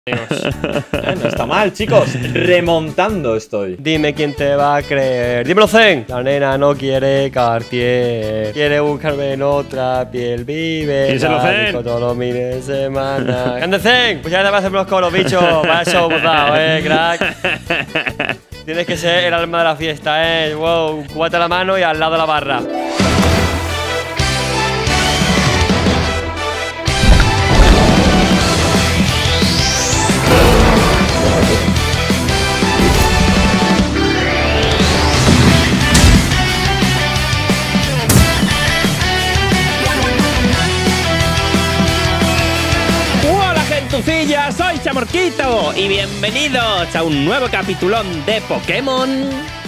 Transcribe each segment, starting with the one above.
No está mal, chicos. Remontando estoy. Dime quién te va a creer. Dímelo, Zen. La nena no quiere Cartier. Quiere buscarme en otra piel. Vive. Díselo, Zen. Todos los fines de semana. ¿Qué andes, Zen? Pues ya te vas a hacer los coros, bicho. Para eso hemos dado, crack. Tienes que ser el alma de la fiesta, Wow, cúbate la mano y al lado de la barra. Soy Chamorquito y bienvenidos a un nuevo capitulón de Pokémon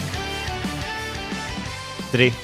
3.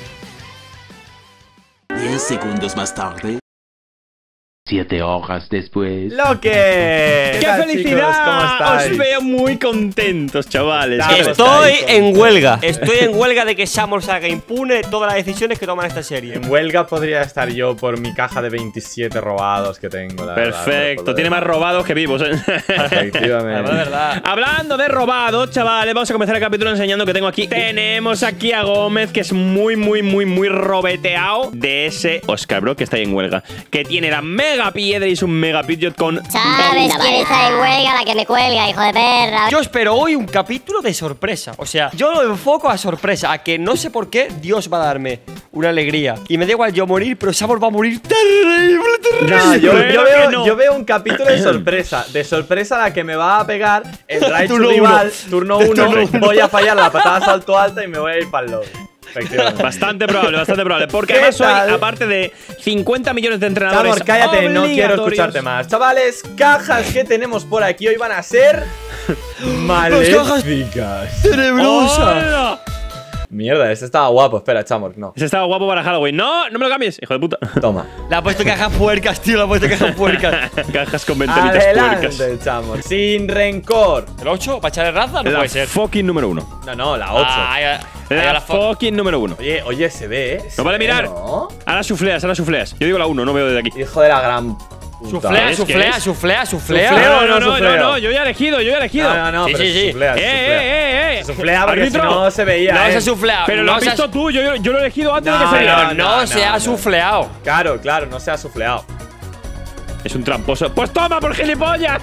10 segundos más tarde. 7 horas después. ¡Loque! ¡Qué tal, felicidad! chicos? ¿Cómo estáis? Os veo muy contentos, chavales. Claro, Estoy estáis en contentos. huelga. Estoy en huelga de que Samus haga impune todas las decisiones que toma esta serie. En huelga podría estar yo por mi caja de 27 robados que tengo. La Perfecto, verdad, tiene más robados que vivos. Efectivamente. La verdad. Hablando de robados, chavales, vamos a comenzar el capítulo enseñando que tengo aquí. Tenemos aquí a Gómez, que es muy robeteado de ese Oscar, bro, que está ahí en huelga. Que tiene la mega piedra y su mega pidgeot con... ¿Sabes quién está en huelga? La que me cuelga, hijo de perra. Yo espero hoy un capítulo de sorpresa. O sea, yo lo enfoco a sorpresa, a que no sé por qué Dios va a darme una alegría. Y me da igual yo morir, pero Samus va a morir terrible. No, Espero yo veo un capítulo de sorpresa. De sorpresa la que me va a pegar el Raichu Turno rival. Turno 1. Voy a fallar la patada salto alta y me voy a ir para el lobby. Efectivamente. Bastante probable. Porque ¿Qué además hoy, tal? aparte de 50 millones de entrenadores Chamor, cállate, no quiero obligatorios. escucharte más. Chavales, cajas que tenemos por aquí hoy van a ser maléficas. Tenebrosa. ¡Hola! Mierda, este estaba guapo. Espera, Chamor, no. Ese estaba guapo para Halloween. No, no me lo cambies, hijo de puta. Toma. Le ha puesto cajas puercas, tío. Le ha puesto cajas puercas. Cajas con ventanitas puercas. Adelante, Chamor. Sin rencor. ¿El 8? ¿Para echarle raza? No La puede ser. fucking número 1. No, la 8. La fucking número 1. Oye, se ve, No vale mirar. ¿no? Ahora sufleas. Yo digo la 1, no veo desde aquí. Hijo de la gran puta. Suflea, ¿Es? suflea, ¿Qué es? suflea. Sufleo. No, yo ya he elegido. No, Sí, pero sí, sí. suflea, ¡Eh! Se suflea porque Árbitro. si no se veía. No se ha sufleado. Pero lo no has se ha- visto tú, yo lo he elegido antes de que No, saliera. No se ha sufleado. Claro, no se ha sufleado. Es un tramposo. ¡Pues toma, por gilipollas!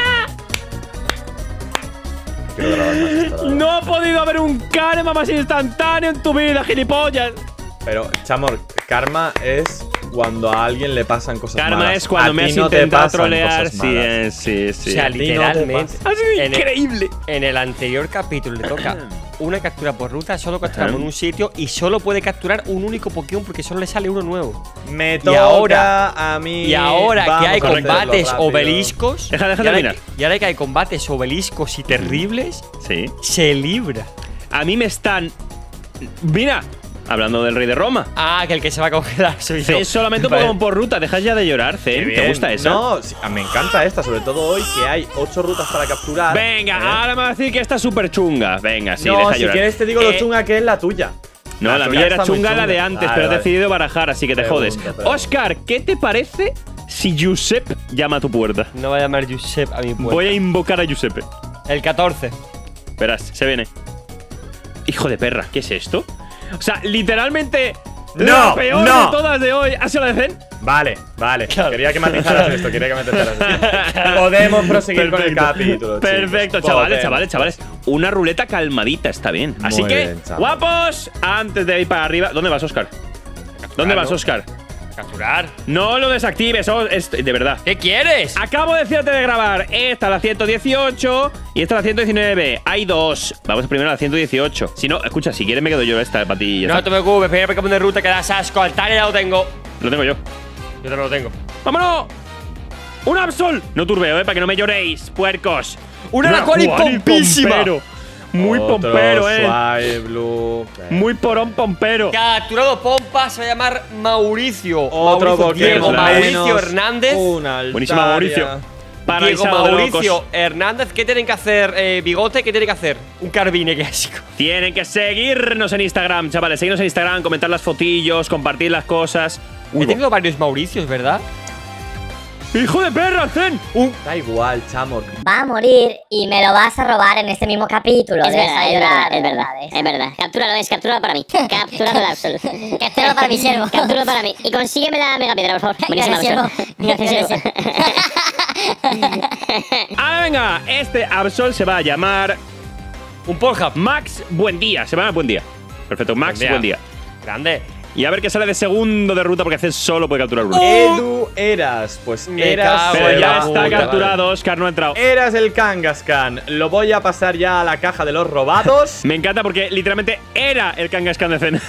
Quiero grabar más esto, la verdad. No ha podido haber un karma más instantáneo en tu vida, gilipollas. Pero, Chamor, karma es cuando a alguien le pasan cosas malas. Karma es cuando A me ti has no te intentado pasan trolear. cosas malas. Sí. O sea, A ti no te literalmente. pasa. Ha sido En el- increíble. En el anterior capítulo le toca una captura por ruta, solo capturamos en un sitio y solo puede capturar un único Pokémon porque solo le sale uno nuevo. Me Y toca ahora- a mí. Y ahora Vamos que hay a hacerlo combates rápido. obeliscos. Deja de y ahora terminar. y ahora que hay combates obeliscos y terribles, Sí. se libra. A mí me están. Mira, hablando del rey de Roma. Ah, que el que se va a congelar soy yo. Es solamente un Vale. Pokémon por ruta. Dejas ya de llorar, Qué Zen. ¿Te bien. gusta esa? No, sí, me encanta esta, sobre todo hoy que hay 8 rutas para capturar. Venga, ahora me va a decir que está súper chunga. Venga, sí, no, deja si llorar. quieres te digo lo chunga que es la tuya. No, la tuya mía era está muy chunga la de antes, Vale, pero he vale. decidido barajar, así que te jodes. Pregunta. Oscar, ¿qué te parece si Giuseppe llama a tu puerta? No va a llamar Josep a mi puerta. Voy a invocar a Giuseppe. El 14. Verás, se viene. Hijo de perra, ¿qué es esto? O sea, literalmente No, la peor no. de todas de hoy ha sido la de Zen. Vale. Claro. Quería que matizaras esto, Podemos proseguir con el capítulo. Perfecto, chicos. chavales, Podemos. chavales. Una ruleta calmadita está bien. Así Muy que, bien, chaval. guapos, antes de ir para arriba. ¿Dónde vas, Oscar? ¿Dónde vas, Oscar? Capturar. No lo desactives, de verdad. ¿Qué quieres? Acabo de decirte de grabar. Esta es la 118 y esta es la 119. Hay dos. Vamos primero a la 118. Si no, escucha, si quieres me quedo yo esta para ti. y ya No está. te preocupes, primer Pokémon de ruta que das asco. Altaria ya lo tengo. Lo tengo yo. Yo te lo tengo. ¡Vámonos! ¡Un Absol! No turbeo, para que no me lloréis, puercos. ¡Una Araquanid pompísima! pompero. Muy Otro pompero, Swine Blue. Muy porón pompero. Capturado Pompa se va a llamar Mauricio. Otro Mauricio Diego Pokémon Mauricio menos. Hernández. Una Buenísima, Mauricio. Diego Paraíso de Mauricio locos. Hernández. ¿Qué tienen que hacer, Bigote? ¿Qué tienen que hacer? Un Carvine clásico. Tienen que seguirnos en Instagram, chavales. Seguirnos en Instagram, comentar las fotillos, compartir las cosas. He tenido varios Mauricios, ¿verdad? ¡Hijo de perra, Zen! Da igual, Chamor. Va a morir y me lo vas a robar en este mismo capítulo. Es verdad, es verdad, es verdad, verdades. es verdad. Captúralo para mí. Captúralo de Absol. Captúralo para mi servo. Captúralo para mí. Y consígueme la mega piedra, por favor. Buenísima, Gracias, Absol. Gracias, Gracias. Ah, venga, este Absol se va a llamar Un Pornhub. Max Buendía. Se llama Buendía. Perfecto, Max Buendía. Grande. Y a ver qué sale de segundo de ruta porque Zen solo puede capturar uno. Edu Eras. Pues Me Eras. cago Pero en ya la está puta, capturado, Oscar no ha entrado. Eras el Kangaskhan. Lo voy a pasar ya a la caja de los robados. Me encanta porque literalmente era el Kangaskhan de Zen.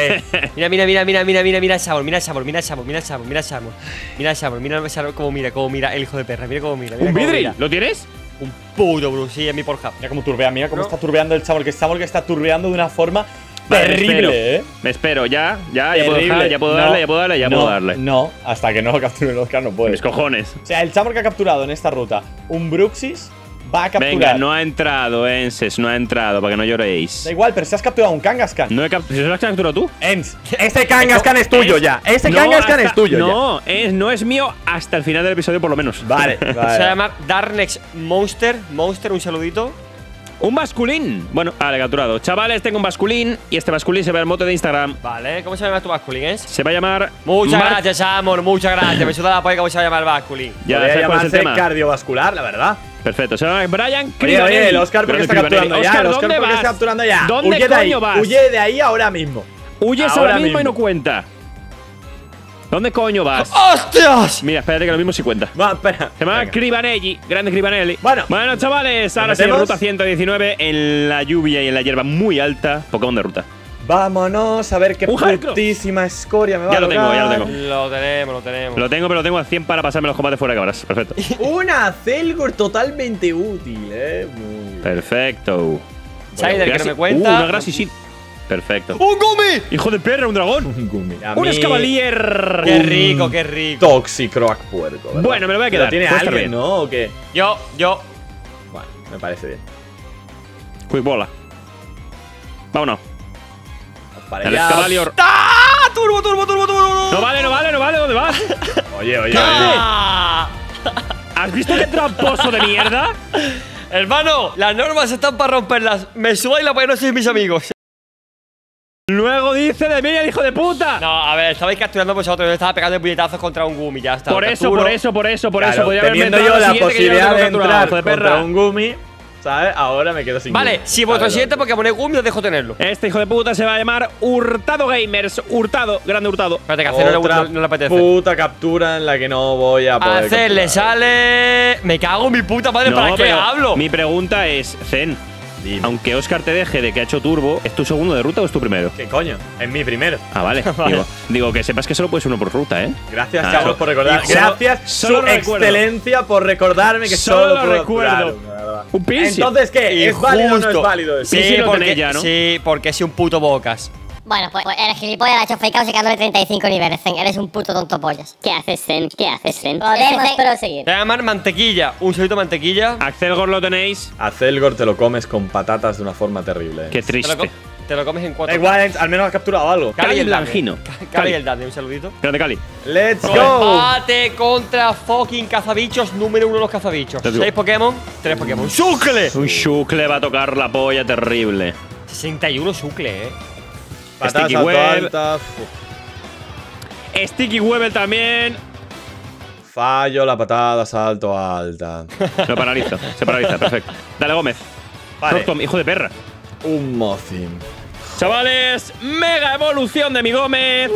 Mira Shamor, mira Shamor, mira Shamor, mira Shamor, mira Shamor. Mira Shamor, mira Shamor, cómo mira el hijo de perra, mira cómo mira. ¿Un cómo vidril? mira. ¿Lo tienes? Un puto Bruce, sí, en mi Pornhub. Mira cómo turbea, mira cómo No. está turbeando el Chamor. Que Chamor que está turbeando de una forma Vale, terrible, Me espero, ya puedo Terrible. dejar, ya puedo No, darle, ya no, puedo darle. No, hasta que no lo capture el Oscar no puede. Mis cojones. O sea, el Chamor que ha capturado en esta ruta un Bruxis va a capturar. Venga, no ha entrado, Enses, no ha entrado, para que no lloréis. Da igual, pero si has capturado un Kangaskhan. No he ¿Si lo has capturado tú? Ens, ese Kangaskhan es tuyo ya. Ese No, Kangaskhan es tuyo ya. No, no es mío hasta el final del episodio por lo menos. Vale, Se vale. llama Darnex Monster. Monster, un saludito. Un basculín. Bueno, vale, capturado. Chavales, tengo un basculín y este basculín se ve en moto de Instagram. Vale, ¿cómo se llama tu basculín? Se va a llamar. Muchas Mark- gracias, Shamor, muchas gracias. Me suda la polla cómo se va a llamar el basculín. Ya, Podría ¿sabes cuál es el llamarse tema? cardiovascular, la verdad. Perfecto, se llama Brian Oye, Cribanelli. el Oscar porque está Brian capturando Cribanelli. ya. Oscar, El Oscar ¿dónde porque vas? está capturando ya. ¿Dónde Huye de ahí, coño vas? huye de ahí ahora mismo. Huyes ahora mismo y no cuenta. ¿Dónde coño vas? ¡Hostias! Mira, espérate que lo mismo sí cuenta. Va, espera. Se llama Venga. Cribanelli, grande Cribanelli. Bueno. Chavales, ahora sí, metemos? ruta 119 en la lluvia y en la hierba muy alta. Pokémon de ruta. Vámonos a ver qué Un Heracross. putísima escoria me va Ya a lo tengo, tocar. ya lo tengo. Lo tenemos, lo tenemos. Lo tengo, pero lo tengo a 100 para pasarme los combates fuera de cámaras. Perfecto. Una Zelgor totalmente útil, muy bien. Perfecto. Sider, que no me Una cuenta. Grassy Seed. Perfecto. ¡Un Gumi! Hijo de perra, un dragón. Un Gumi. A Un mí, Escavalier. ¡Qué rico, qué rico! Toxicroak puerco, ¿verdad? Bueno, me lo voy a Pero quedar. tiene Puede estar alguien, bien. ¿no? ¿O qué? Yo. Bueno, me parece bien. Quick bola. Vámonos. Para El allá. Escavalier. ¡Ah! ¡Turbo! No vale. ¿Dónde vas? Oye, oye, oye. ¡Ah! ¿Has visto qué tramposo de mierda? Hermano, las normas están para romperlas. Me suba y la para no sois mis amigos. Luego dice de mí el hijo de puta. No, a ver, estabais capturando vosotros. Yo estaba pegando puñetazos contra un Gumi, ya está. Por lo eso. Claro, Podría haberme teniendo entrado yo al la siguiente que ya lo posibilidad tengo de capturado, entrar hijo de contra perra. un Gumi, ¿sabes? Ahora me quedo sin Vale, Gumi. si vuestro ¿Sabes? siguiente Pokémon es Gumi, os dejo tenerlo. Este hijo de puta se va a llamar Hurtado Gamers. Hurtado, grande Hurtado. Espérate, que a hacer Otra no le apetece. puta captura en la que no voy a poder Hacerle capturar. sale. Me cago en mi puta madre, ¿para qué pero hablo? Mi pregunta es, Zen, Dime. aunque Oscar te deje de que ha hecho turbo, ¿es tu segundo de ruta o es tu primero? ¿Qué coño? Es mi primero. Ah, vale. Digo que sepas que solo puedes uno por ruta, ¿eh? Gracias, Ah, chavos, eso. por recordar. Y Gracias, solo su lo recuerdo. excelencia, por recordarme que Solo solo lo puedo recuerdo. capturar, la verdad. Un piercing. Entonces, ¿qué? ¿Es válido o no es Injusto. válido eso? Sí, Sí, lo porque, tenéis ya, ¿no? sí, porque es un puto bocas. Bueno, pues el gilipollas le ha hecho fake out sacándole 35 niveles, Zen. Eres un puto tonto pollas. ¿Qué haces, Zen? ¿Qué haces, Zen? Podemos proseguir. Te voy a llamar mantequilla. Un solito mantequilla. Axelgor lo tenéis. A Zelgor te lo comes con patatas de una forma terrible. Qué Te lo, triste. te lo comes en Da 4. igual, al menos has capturado algo. Cali el Langino. Cali el Dante, un saludito. Grande Cali. ¡Let's go! Combate contra fucking cazabichos, número 1 los cazabichos. Let's go. 6 Pokémon, 3 Pokémon. ¡Sucle! Un Shukle va a tocar la polla terrible. 61 Sucle, Patatas Sticky alto Web. altas. Sticky Webel también. Fallo la patada, salto alta. Lo paraliza. Se paraliza, perfecto. Dale, Gómez. Vale. Proctom, hijo de perra. Un Mozim. Chavales, mega evolución de mi Gómez.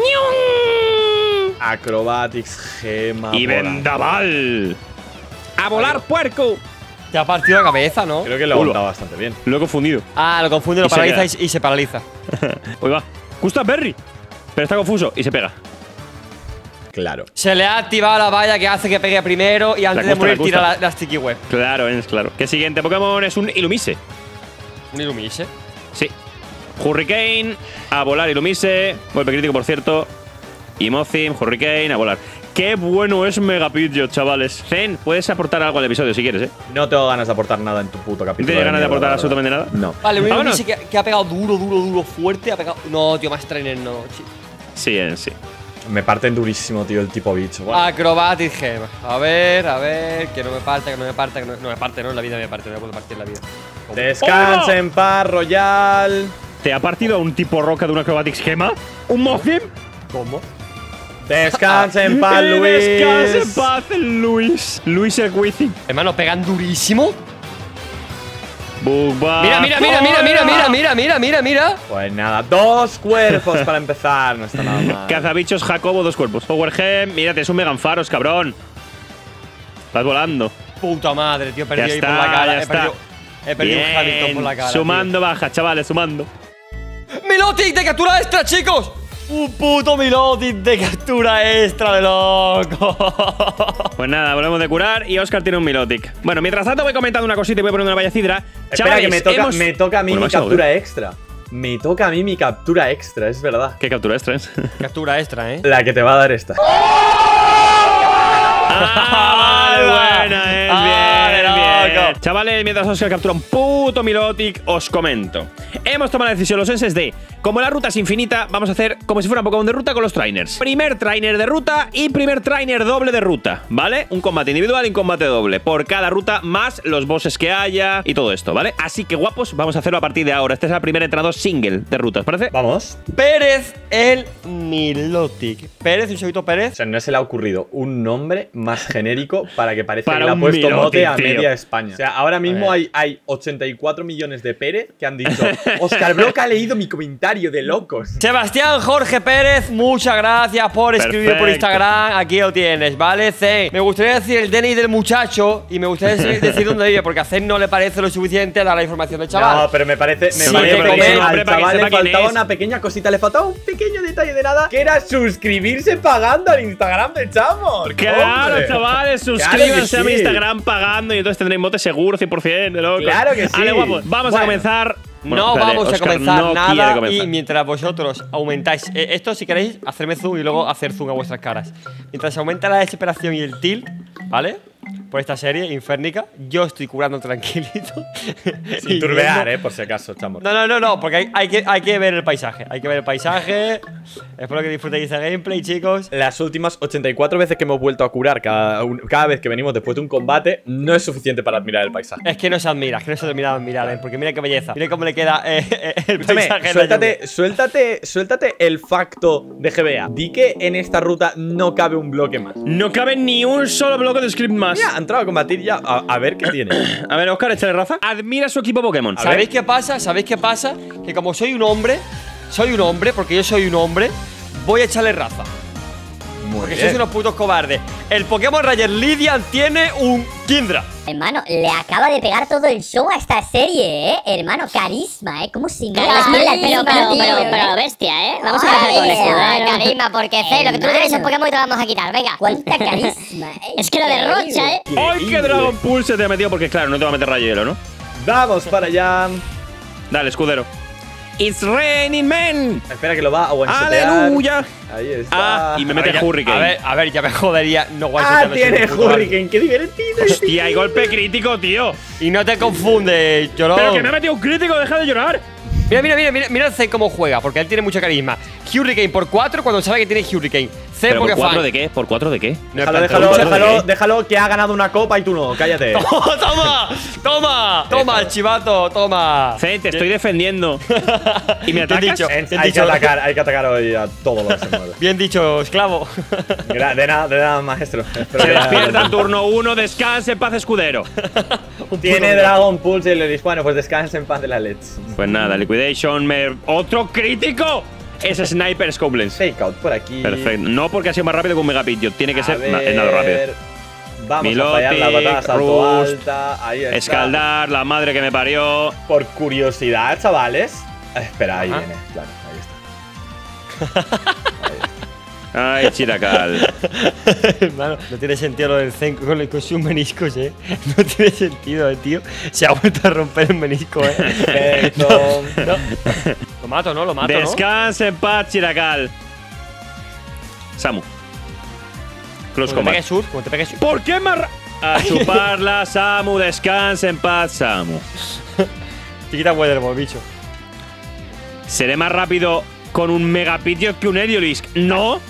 Acrobatics, gema. Y bola. vendaval. A volar, puerco. Te ha partido la cabeza, ¿no? Creo que lo ha montado bastante bien. Lo he confundido. Ah, lo confunde, lo Y se paraliza queda. y se paraliza. Uy, va. Gusta Berry. Pero está confuso y se pega. Claro. Se le ha activado la valla que hace que pegue primero y antes de Custa, morir la tira Custa. la sticky web. Claro, es claro. ¿Qué siguiente Pokémon es un Ilumise? Un Illumise. Sí. Hurricane, a volar Ilumise. Golpe crítico, por cierto. Y Mozim, Hurricane, a volar. Qué bueno es Megapidgeot, chavales. Zen, puedes aportar algo al episodio si quieres, ¿eh? No tengo ganas de aportar nada en tu puto ¿No capítulo. tienes ganas de mierda, aportar la verdad. absolutamente nada? No. Vale, un Vámonos. Illumise que ha pegado duro, fuerte. Ha pegado. No, tío, más trainer no. Sí, sí. Me parten durísimo, tío, el tipo bicho. Bueno, Acrobatic Gem. A ver, que no me parte, que no me parte, que no me parte, no, en la vida me parte, no me puedo partir la vida. descansa en paz, Royal. ¿Te ha partido un tipo roca de un Acrobatic Schema? ¿Un Mothim? ¿Cómo? Descansa en paz, Luis. Descansa en paz, Luis. Luis el Wizzing. Hermano, pegan durísimo. Mira, Mira. Pues nada, 2 cuerpos para empezar. No está nada mal. Cazabichos Jacobo, 2 cuerpos. Power Gem, mírate, es un Meganfaros, cabrón. Estás volando. Puta madre, tío, he perdido Ya ahí por está, la cara. ya está. He perdido un Hamilton por la cara. Sumando baja, chavales, sumando. Tío. ¡Milotic de captura extra, chicos! Un puto Milotic de captura extra de loco. Pues nada, volvemos de curar y Oscar tiene un Milotic. Bueno, mientras tanto voy comentando una cosita y voy poniendo una valla cidra. Espera, que me toca a mí Bueno, mi vas a captura extra. Me toca a mí mi captura extra, es verdad. ¿Qué captura extra es? Captura extra, ¿eh? La que te va a dar esta. Buena, bien, loco. bien. Chavales, mientras Oscar captura un puto Milotic, os comento. Hemos tomado la decisión los enses de, como la ruta es infinita, vamos a hacer como si fuera un Pokémon de ruta con los trainers. Primer trainer de ruta y primer trainer doble de ruta, ¿vale? Un combate individual y un combate doble. Por cada ruta más los bosses que haya y todo esto, ¿vale? Así que guapos, vamos a hacerlo a partir de ahora. Este es el primer entrenador single de rutas, ¿parece? Vamos. Pérez el Milotic. Pérez, un seguito O Pérez. sea, no se le ha ocurrido un nombre más genérico para que parezca Para que le ha un puesto Milotic, mote a tío. media España. O sea, ahora mismo hay 84 millones de Pérez que han dicho Oscar Brock ha leído mi comentario de locos. Sebastián Jorge Pérez, muchas gracias por escribir por Perfecto. Instagram. Aquí lo tienes, ¿vale? C. Me gustaría decir el DNI del muchacho y me gustaría decir dónde vive, porque a C no le parece lo suficiente dar la información del chaval. No, pero me parece Sí, que pero que al hombre, para que chaval sepa le quién faltaba es. una pequeña cosita, le faltaba un pequeño detalle de nada, que era suscribirse pagando al Instagram de Chamos. Claro, ¡Hombre! chavales, Claro suscríbanse que a mi sí. Instagram pagando y entonces tendréis mote seguro 100% de loco. Claro que sí. Vale, guapos, vamos a Bueno. comenzar. Bueno, No espérate, vamos a Óscar comenzar no nada quiere comenzar. y mientras vosotros aumentáis esto, si queréis, hacerme zoom y luego hacer zoom a vuestras caras. Mientras aumenta la desesperación y el tilt, ¿vale? Por esta serie inférnica, yo estoy curando tranquilito. Sin Y turbear, viendo- por si acaso, Chamos. No, porque hay que ver el paisaje. Hay que ver el paisaje. Espero que disfrutéis de gameplay, chicos. Las últimas 84 veces que hemos vuelto a curar cada vez que venimos después de un combate no es suficiente para admirar el paisaje. Es que no se admira, porque mira qué belleza. Mira cómo le queda el Escúchame, paisaje. en la lluvia. suéltate el facto de GBA. Di que en esta ruta no cabe un bloque más. No cabe ni un solo bloque de script más. Mira, ha entrado a combatir ya. A ver qué tiene. A ver, Oscar, échale raza. Admira su equipo Pokémon. A ¿Sabéis ver. qué pasa? ¿Sabéis qué pasa? Que como soy un hombre, porque yo soy un hombre, voy a echarle raza. Muy Porque bien. sois unos putos cobardes. El Pokémon Ranger Lydian tiene un Kindra. Hermano, le acaba de pegar todo el show a esta serie, hermano, carisma, ¿cómo se me Pero bestia, ¿eh? Vamos a empezar con esto. carisma, porque C, lo que tú tienes es Pokémon y te lo vamos a quitar, venga. Cuánta carisma, Es que lo derrocha, ¿eh? ¡Ay, qué Dragon Pulse se te ha metido! Porque claro, no te va a meter rayo hielo, ¿no? Vamos para allá. Dale, escudero. It's raining men. Espera que lo va a one-shotear. ¡Aleluya! Ahí está. Ah, y me mete Hurricane. A ver, ya me jodería. No Ah, one-shotearme tiene sin un puto Hurricane. Qué divertido. Hostia, hay golpe crítico, tío. árbol. Y no te confundes, llorón. Pero que me ha metido un crítico, deja de llorar. Mira el C cómo juega, porque él tiene mucho carisma. Hurricane por 4 cuando sabe que tiene Hurricane. C ¿Pero por porque 4 fan. de qué? ¿Por 4 de qué? No, Déjalo, espera, déjalo, que ha ganado una copa y tú no. Cállate. Toma, chivato, toma. C, te estoy defendiendo. ¿Y me Te he atacas? dicho. Hay que atacar hoy a todo lo que se mueve. Bien dicho, esclavo. De nada, maestro. Espero Se que- despierta en turno 1, descanse en paz, escudero. Tiene Dragon Pulse y le dice, bueno, pues descansa en paz de la Let's. Pues nada, Liquidation, ¡otro crítico! Es Sniper Scoblens. Fake out por aquí. Perfecto. No porque ha sido más rápido que un Megapidgeot. Tiene que A ser ver, nada rápido. Vamos Milotic, a fallar la patada salto Rust, alta. Ahí está. Escaldar, la madre que me parió. Por curiosidad, chavales. Espera, ahí Ajá. viene. Claro, ahí está. Ay, Chiracal. Hermano, no tiene sentido lo del Zen con sus meniscos, No tiene sentido, tío. Se ha vuelto a romper el menisco, Perfecto. No. Lo mato, ¿no? Descanse en paz, Chiracal. Samu. Close Como te pegue combat. sur, como te pegue sur. ¿Por qué más a chuparla, Samu? Descanse en paz, Samu. Te quita Weatherball, bicho. ¿Seré más rápido con un Megapidgeot que un Heliolisk? No.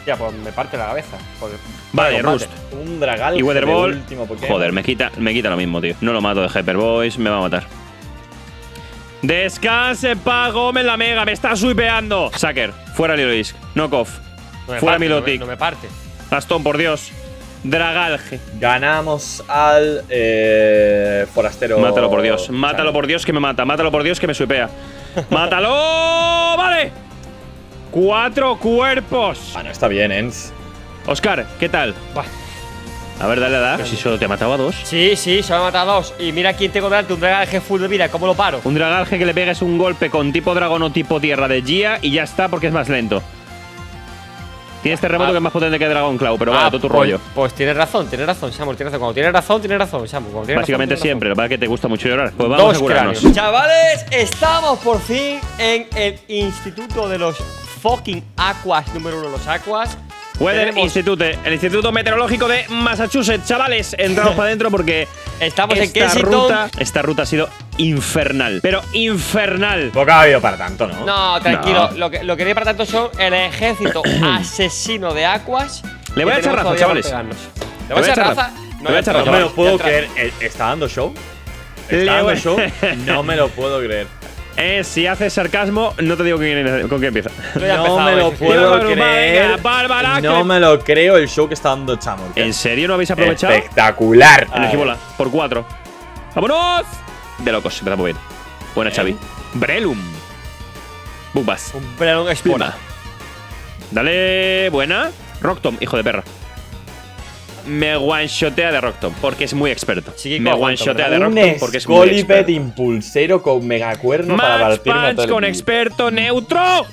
Ya, pues me parte la cabeza. Joder. Vale, Combate. Rust. Un Dragal. Y Weatherball. Último Pokémon. Joder, me quita lo mismo, tío. No lo mato de Hyper Voice, me va a matar. Descanse, pa, Gómez la mega, me está swipeando. Sacker, fuera Liloisk. Knockoff. No me Fuera parte, Milotic. No me parte. Gastón, por Dios. Dragalge. Ganamos al forastero. Mátalo por Dios. Mátalo por Dios que me mata. Mátalo por Dios que me swipea. ¡Mátalo! ¡Vale! 4 cuerpos. Ah, no, está bien, Ens. Oscar, ¿qué tal? Buah. A ver, dale a dar. Si solo te mataba 2. Sí, se me ha matado 2. Y mira quién tengo delante, un Dragalge full de vida. ¿Cómo lo paro? Un Dragalge que le pegues un golpe con tipo dragón o tipo tierra de Gia y ya está porque es más lento. Tienes terremoto que es más potente que Dragon Claw, pero bueno, todo tu rollo. Pues tienes razón, Samuel, tienes razón. Cuando tienes razón, Samuel. Cuando tienes Básicamente razón, tienes siempre, lo que pasa es que te gusta mucho llorar. Pues razón. vamos a 2 curarnos. cráneos. Chavales, estamos por fin en el Instituto de los fucking Aquas, número 1 de los Aquas. Weather Tenemos- Institute, el Instituto Meteorológico de Massachusetts. Chavales, entramos para adentro porque Estamos en esta Kensington. ruta ha sido infernal. Pero infernal. Poco ha habido para tanto, ¿no? No, tranquilo. No. Lo que viene para tanto son el ejército asesino de Aquas. Le voy a que echar tenemos raza, todavía por chavales. pegarnos. ¿Le voy voy a a echar echar raza? raza. Le voy a echar No raza. me lo puedo Ya creer. ¿Está dando show? Le ¿Está dando voy- show? No me lo puedo creer. Si haces sarcasmo, no te digo con qué empieza. Yo ya he No empezado, me lo sí. puedo Venga, creer. Bárbara, No que- me lo creo el show que está dando Chamor. ¿En serio no habéis aprovechado? Espectacular. Energibola, por 4. ¡Vámonos! De locos, empezamos bien. Buena, Xavi. Brelum. Bubas. Un Brelon Espora. Dale, buena. Rocktom, hijo de perra. Me one-shotea de Rocktom porque es muy experto. Sí, me aguanta, one-shotea de ¿verdad? Rocktom porque es muy Scoliped experto. impulsero con megacuerno para Match batir una Punch con experto neutro.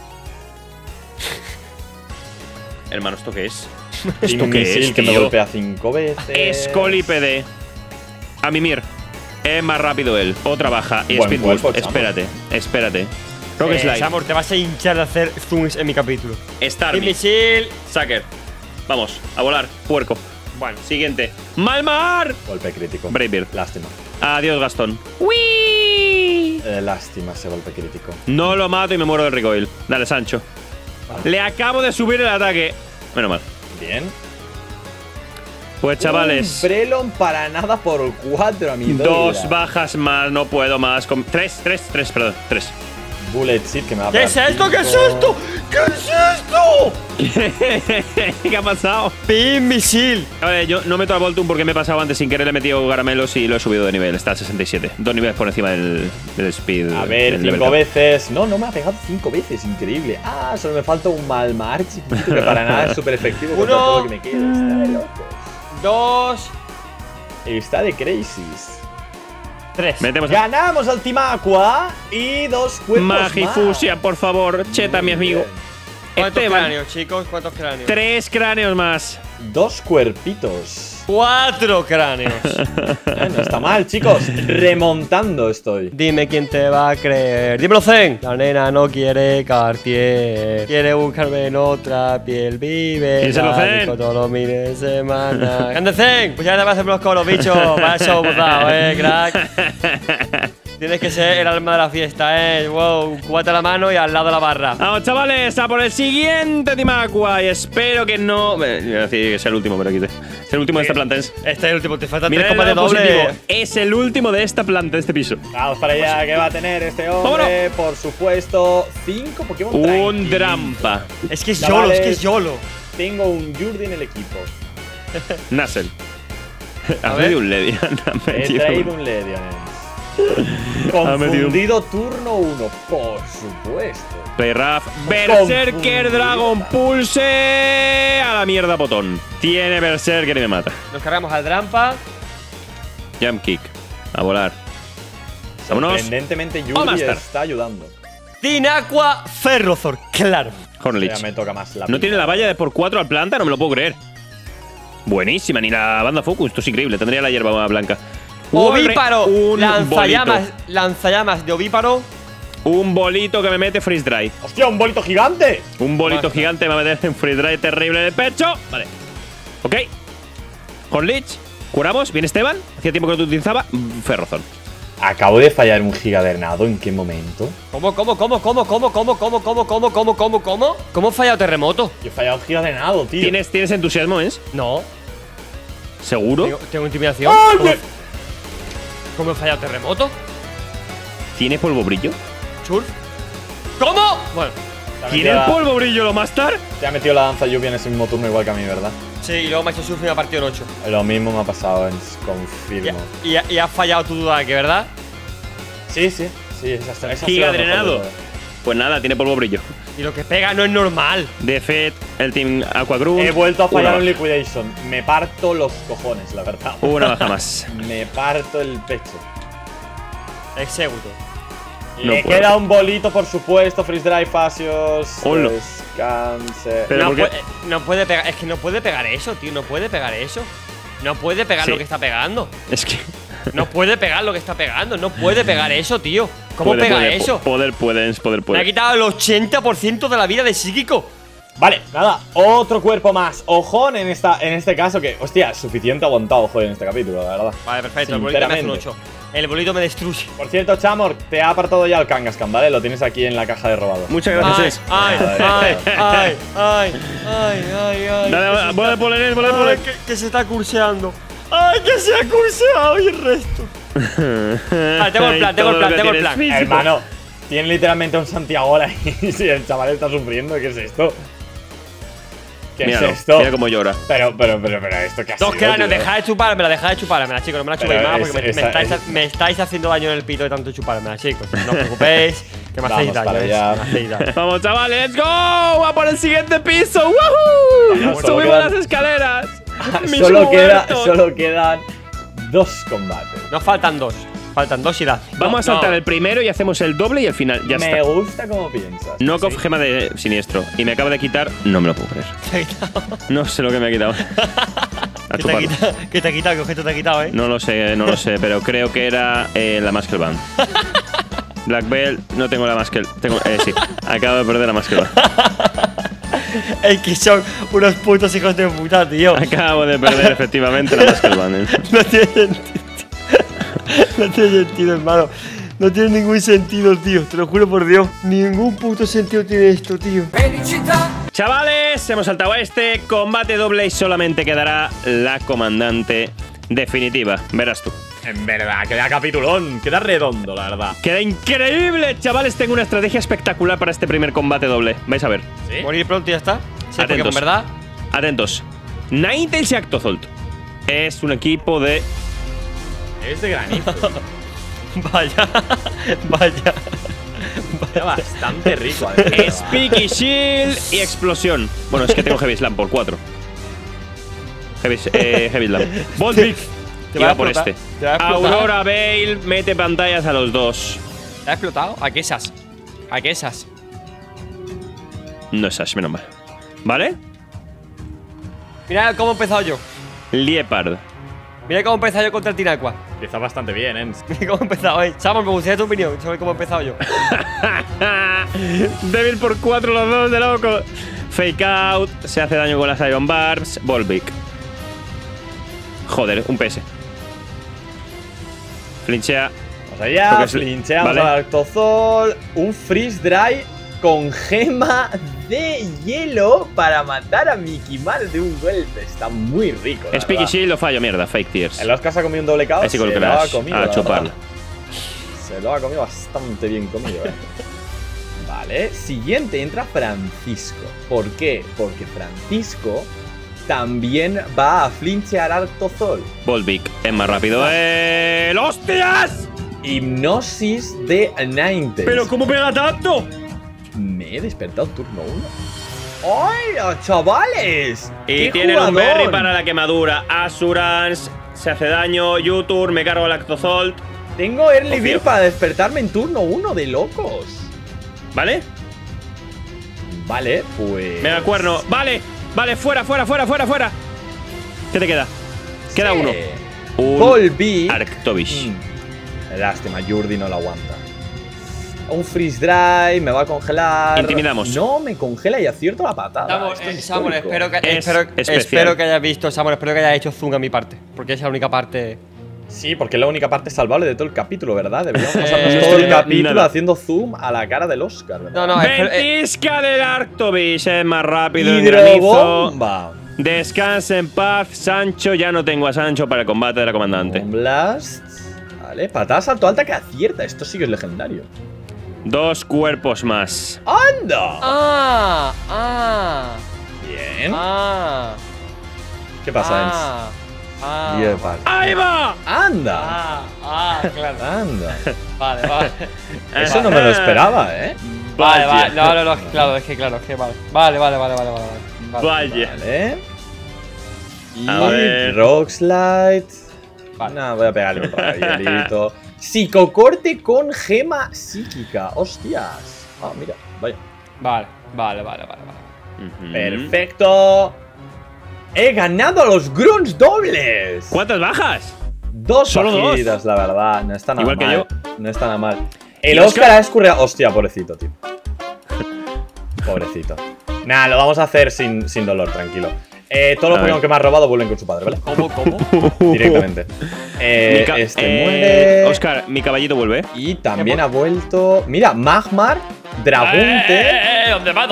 Hermano, ¿esto qué es? ¿Esto qué es, que me tío? golpea 5 veces. Scolipede. A mimir. Es más rápido él. Otra baja. Y Buen Speed cuerpo, Boost. chamo. Espérate. Rock Slide. Samur, te vas a hinchar de hacer zooms en mi capítulo. Starmie. Misil. Sucker. Vamos, a volar. Puerco. Bueno, siguiente. ¡Malmar! Golpe crítico. Bravebeard. Lástima. Adiós, Gastón. ¡Uy! Lástima ese golpe crítico. No lo mato y me muero del recoil. Dale, Sancho. Le acabo de subir el ataque. Menos mal. Bien. Pues, chavales. Un Brelon para nada por 4 a mi 2 bajas más. No puedo más. 3, perdón. 3. Bullet Seed que me va a ¿Qué pegar es esto? ¿Qué es 5. esto? ¿Qué es esto? ¿Qué ha pasado? Pin Misil. A ver, yo no meto a Voltum porque me he pasado antes sin querer, le he metido caramelos y lo he subido de nivel. Está a 67. 2 niveles por encima del speed. A ver, del level 5 cap. veces. No me ha pegado 5 veces. Increíble. Ah, solo me falta un Malmar chiquitito que para nada es súper efectivo contra Uno. todo lo que me queda. Está de locos. 2, Está de crazies. 3. Metemos a Ganamos al Team Aqua y 2 cuerpos Magifusia, por favor. Cheta, mi amigo. ¿Cuántos Esteban. cráneos, chicos? ¿Cuántos cráneos? 3 cráneos más. 2 cuerpitos. 4 cráneos. No está mal, chicos. Remontando estoy. Dime quién te va a creer. Dímelo, Zen. La nena no quiere Cartier. Quiere buscarme en otra piel. Vive. Díselo, Zen. con todos los fines de semana. ¡Ande, Zen! Pues ya te vas a hacer los coros, bicho. Para eso hemos dado, crack. Tienes que ser el alma de la fiesta, Wow, cubate a la mano y al lado de la barra. Vamos, chavales, a por el siguiente Team Aqua. Y espero que no. Iba a decir que sea el último, pero quité. Es el último de esta planta. Este es el último, te faltan Mira 3 el copas de lado doble. positivo. Es el último de esta planta, de este piso. Vamos para allá, que va a tener este hombre. Por supuesto, 5 Pokémon Un tranquilos. Drampa. Es que es Chavales. YOLO, es que es YOLO. Tengo un Yurdi en el equipo. Nassel. Has ver. metido un Ledian. Has He metido traído un- un Ledian. Ha metido un- Confundido turno 1, por supuesto. Playraf. Berserker Confundido. Dragon Pulse. A la mierda, botón. Tiene Berserker y me mata. Nos cargamos al Drampa. Jump kick. A volar. Vámonos. Sorprendentemente, Oh, Yurdi Master. está ayudando. Tinaqua Ferrozor, claro. Hornlich. Ya me toca más la No tiene la valla de por 4 al planta, no me lo puedo creer. Buenísima, ni la banda Focus. Esto es increíble. Tendría la hierba blanca. Ovíparo. Un Lanzallamas de ovíparo. Un bolito que me mete freeze dry. ¡Hostia, un bolito gigante! Un bolito Basta. gigante me va a meter un freeze dry terrible en el pecho. Vale. Ok. Hornlich. Curamos. Bien, Esteban. Hacía tiempo que no te utilizaba. Ferrozón. Acabo de fallar un gigadrenado. ¿En qué momento? ¿Cómo? ¿Cómo he fallado terremoto? Yo he fallado un gigadrenado, tío. ¿Tienes entusiasmo, es? No. ¿Seguro? Tengo intimidación. ¡Ah, ¿Cómo he fallado terremoto? ¿Tiene polvo brillo? ¿Surf? ¿Cómo? Bueno, ¿Tiene el polvo brillo lo Mastar? Te ha metido la danza lluvia en ese mismo turno igual que a mí, ¿verdad? sí, y luego me ha hecho surf y me ha partido en 8. Lo mismo me ha pasado, confirmo. Y has fallado tu duda, ¿que verdad? Sí, esa ha sido Giga la mejor drenado. duda. Pues nada, tiene polvo brillo. Y lo que pega no es normal. Defet, el Team Aquagrunt. He vuelto a fallar una un baja. Liquidation. Me parto los cojones, la verdad. Una baja más. Me parto el pecho. Executo. No Le puedo. queda un bolito, por supuesto. Freeze Drive, Facios. Hola. Descanse. Pero No, ¿por qué? no puede pegar. Es que no puede pegar eso, tío. No puede pegar eso. No puede pegar Sí. lo que está pegando. Es que. No puede pegar lo que está pegando. No puede pegar eso, tío. ¿Cómo puede, pega puede, eso? Poder. Me ha quitado el 80% de la vida de psíquico. Vale, nada, otro cuerpo más. Ojón en este caso que, hostia, suficiente aguantado ojo en este capítulo, la verdad. Vale, perfecto. El bolito me hace un Sinceramente. 8. El bolito me destruye. Por cierto, Chamor, te ha apartado ya el Kangaskhan, ¿vale? Lo tienes aquí en la caja de robado. Muchas gracias, es. Ay. Bola de polen, bola de polen. Que se está curseando. Ay, que se ha curseado y el resto. Vale, tengo el plan, tengo el plan. Hermano, tiene literalmente un Santiago ahí. Si el chaval está sufriendo, ¿qué es esto? ¿Qué Míralo, es esto? mira cómo llora. Pero, ¿esto qué ha sido, Dos cráneos, tío? dejad de chupármela, chicos. No me la chupéis Pero más porque me estáis haciendo daño en el pito de tanto chupármela, chicos. No os preocupéis, que me hacéis Vamos daño, para allá. me hacéis daño. Vamos, chavales, let's go. ¡A por el siguiente piso! ¡Woohoo! Vamos, solo Subimos quedan- las escaleras. Mis Solo quedan 2 combates. Nos faltan 2. Faltan 2 y da. Vamos a saltar el primero y hacemos el doble y al final ya Me está. gusta cómo piensas. Knockoff gema de siniestro. Y me acaba de quitar. No me lo puedo creer. No sé lo que me ha quitado. A chuparlo. ¿Qué te ha quitado? ¿Qué objeto te ha quitado, No lo sé, pero creo que era la Muscle Band. Black Belt, no tengo la Muscle. Sí, acabo de perder la Muscle Band. Es que son unos putos hijos de puta, tío. Acabo de perder efectivamente la Muscle Band. No tiene sentido. No tiene sentido, hermano. No tiene ningún sentido, tío. Te lo juro por Dios. Ningún puto sentido tiene esto, tío. Chavales, hemos saltado a este combate doble y solamente quedará la comandante definitiva. Verás tú. En verdad, queda capitulón. Queda redondo, la verdad. Queda increíble, chavales. Tengo una estrategia espectacular para este primer combate doble. Vais a ver. Morir pronto y ya está. Sí, porque Atentos. con verdad. Atentos. Ninetales y Actozolt. Es un equipo de. Es de granizo. Vaya. Está bastante rico. además. Speaky Shield y Explosión. Bueno, es que tengo Heavy Slam por 4. Heavy Slam. Volvic. Te Y va a va por explotar. este. Te va a explotar. Aurora Veil mete pantallas a los dos. ¿Te ha explotado? ¿A qué esas? ¿A qué esas? No es Ash, menos mal. ¿Vale? Mira cómo he empezado yo. Liepard. Mira cómo he empezado yo contra el Tinacua. Empieza bastante bien, ¿eh? Mira cómo he empezado, Samuel, me gustaría tu opinión sobre cómo he empezado yo. Débil por 4 los dos, de loco. Fake out. Se hace daño con las Iron Barbs. Volvic. Joder, un PS. Flinchea. Vamos allá, Porque es- flincheamos vale. al Arctozol. Un freeze dry con gema de hielo para matar a Mikimar de un golpe. Está muy rico. la Speaky verdad. Shield lo fallo, mierda. Fake Tears. El Oscar se ha comido un doble KO. Así con Se el lo ha Crash. comido, A la chuparlo. verdad. Se lo ha comido bastante bien comido, Vale, siguiente entra Francisco. ¿Por qué? Porque Francisco también va a flinchear al Arctozol. Volvic es más rápido. ¡Hostias! Hipnosis de Ninetales. ¿Pero cómo pega tanto? Me he despertado turno 1. ¡Hola, chavales! Y ¡Qué tiene un jugador! berry para la quemadura. Assurance. Se hace daño. U-Turn. Me cargo el Actozolt. Tengo Early Confío. Bird para despertarme en turno 1 de locos. ¿Vale? Vale, pues. Mega cuerno. Vale. Vale, fuera. ¿Qué te queda? Queda uno. Un Volví. Arctovish. Lástima, Jordi no lo aguanta. Un freeze dry, me va a congelar. Intimidamos. No, me congela y acierto la patada. Samuel, Esto es Samuel, histórico. espero Es especial. que hayas visto, Samuel, espero que hayas hecho zoom a mi parte. Porque es la única parte. Sí, porque es la única parte salvable de todo el capítulo, ¿verdad? Deberíamos pasarnos no todo el estoy capítulo nada. haciendo zoom a la cara del Oscar, ¿verdad? No, Ventisca del Arctobis es más rápido. Granizo. Hidrobomba. Descansa en paz, Sancho. Ya no tengo a Sancho para el combate de la comandante. Blast. Vale, patada salto alta que acierta. Esto sí que es legendario. 2 cuerpos más. ¡Anda! Bien. ¿Qué pasa, Ens? Bien, vale. ¡Ahí va! ¡Anda! Claro. ¡Anda! Vale, vale. Eso no me lo esperaba, ¿eh? Vale, Vaya. vale. No, claro, es que vale. Vale. Vaya. Vale. Y A ver. Rock Slide. Vale. No, voy a pegarle un rayelito. Psicocorte con gema psíquica. ¡Hostias! Ah, mira, vaya. Vale. Ujú. Perfecto. He ganado a los Grunts dobles. ¿Cuántas bajas? 2 Solo dos. bajidas, la verdad. No está nada Igual que mal. yo. No está nada mal. El ¿Y Oscar Oscar? ha escurrido. Hostia, pobrecito, tío. Pobrecito. Nah, lo vamos a hacer sin dolor, tranquilo. Todos los A ver. Pokémon que me has robado vuelven con su padre, ¿vale? ¿Cómo? Directamente. Mi Este muere. Oscar, mi caballito vuelve. Y también ha vuelto. Mira, Magmar, Dragunte. ¿Dónde va?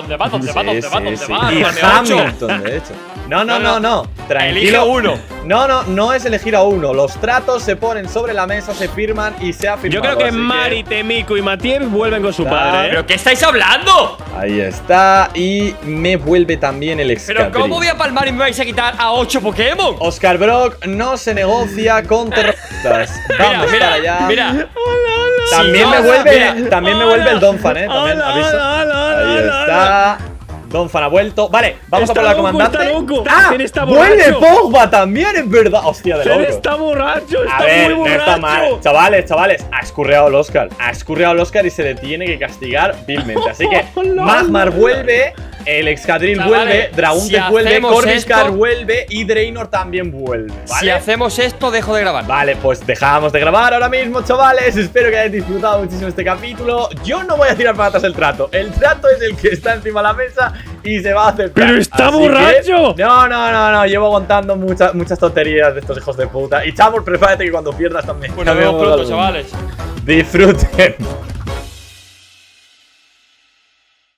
Sí. Y Hamilton, de hecho. No. Tranquilo. Elige uno. No es elegir a uno. Los tratos se ponen sobre la mesa, se firman y se ha firmado. Yo creo que así Mari, Temiko y Matiev vuelven con su Ah, padre. ¿Pero qué estáis hablando? Ahí está. Y me vuelve también el ¿Pero Excadrill. cómo voy a palmar y me vais a quitar a 8 Pokémon? Oscar Brock no se negocia con terroristas. Vamos para allá. Mira. También Si me no, vuelve, mira. también me vuelve el Donphan, También aviso. Ahí está. Donphan ha vuelto. Vale, vamos a por la Está loco, comandante. está loco. ¡Ah! Zen está ¡Vuelve borracho. Pogba también, es verdad! ¡Hostia de Zen loco! está borracho, está A ver, muy no borracho. está mal. Chavales, ha escurreado el Oscar. Ha escurreado el Oscar y se le tiene que castigar vilmente. Así que Magmar vuelve, el Excadrill Chavales, vuelve, Dragunte si vuelve, hacemos Corviscar esto- vuelve y Draenor también vuelve. ¿Vale? Si hacemos esto, dejo de grabar. Vale, pues dejamos de grabar ahora mismo, chavales. Espero que hayáis disfrutado muchísimo este capítulo. Yo no voy a tirar para atrás el trato. El trato es el que está encima de la mesa y se va a aceptar. ¡Pero está Así borracho! que- No. Llevo aguantando muchas tonterías de estos hijos de puta. Y chavos, prepárate que cuando pierdas también. Pues nos vemos pronto, chavales. Disfruten.